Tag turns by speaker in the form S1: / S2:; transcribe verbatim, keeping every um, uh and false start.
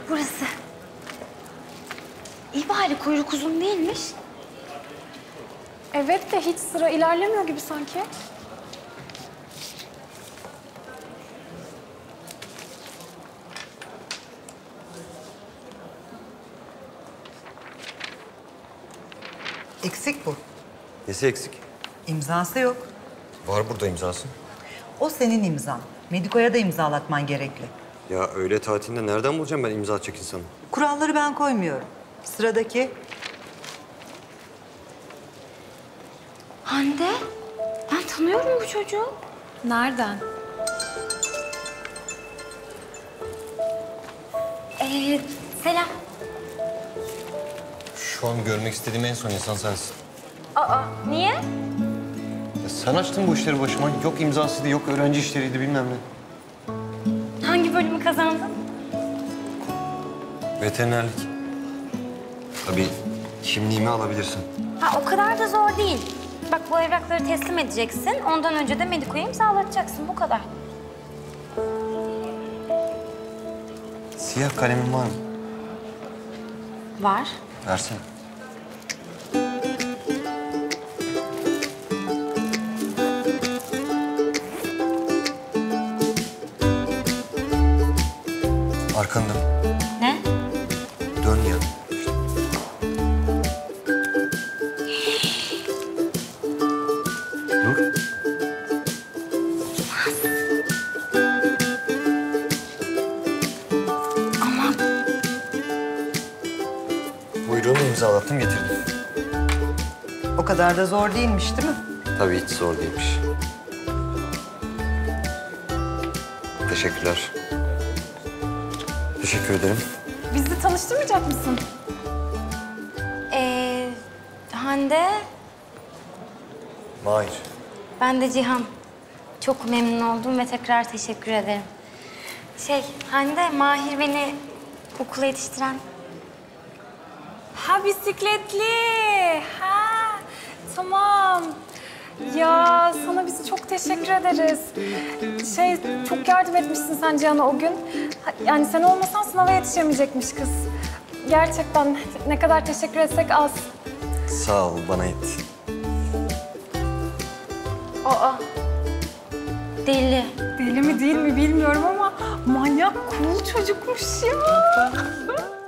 S1: burası. İyi bari kuyruk uzun değilmiş.
S2: Evet de hiç sıra ilerlemiyor gibi sanki.
S3: Eksik bu.
S4: Nesi eksik?
S3: İmzası yok.
S4: Var burada imzası.
S3: O senin imzan. Mediko'ya da imzalatman gerekli.
S4: Ya öğle tatilinde nereden bulacağım ben imza atacak insanı?
S3: Kuralları ben koymuyorum. Sıradaki.
S1: Hande, ben tanıyorum bu çocuğu.
S2: Nereden?
S1: Ee, selam.
S4: Şu an görmek istediğim en son insan sensin.
S1: Aa, niye?
S4: Ya sen açtın bu işleri başıma. Yok imzasıydı, yok öğrenci işleriydi bilmem ne.
S1: Hangi bölümü kazandın?
S4: Veterinerlik. Tabii kimliğimi alabilirsin.
S1: Ha, o kadar da zor değil. Bak bu evrakları teslim edeceksin. Ondan önce de Mediko'yu imzalatacaksın. Bu kadar.
S4: Siyah kalemin var mı?
S1: Var.
S4: Versene. Arkanda.
S1: Ne?
S4: Dön ya. Dur.
S1: Ama
S4: Buyruğunu imzalattım getirdim.
S3: O kadar da zor değilmiş değil mi?
S4: Tabii hiç zor değilmiş. Teşekkürler. Teşekkür ederim.
S2: Bizi tanıştırmayacak mısın?
S1: ee, Hande,
S4: Mahir.
S1: ben de Cihan. Çok memnun oldum ve tekrar teşekkür ederim. Şey, Hande, Mahir beni okula yetiştiren.
S2: Ha bisikletli. Ha tamam. Ya sana biz çok teşekkür ederiz. Şey çok yardım etmişsin sen Cihan'a o gün. Ha, Yani sen olmasan sınava yetişemeyecekmiş kız. Gerçekten ne kadar teşekkür etsek az.
S4: Sağ ol, bana yetti.
S2: Aa
S1: Deli.
S2: deli mi değil mi bilmiyorum ama manyak cool çocukmuş ya.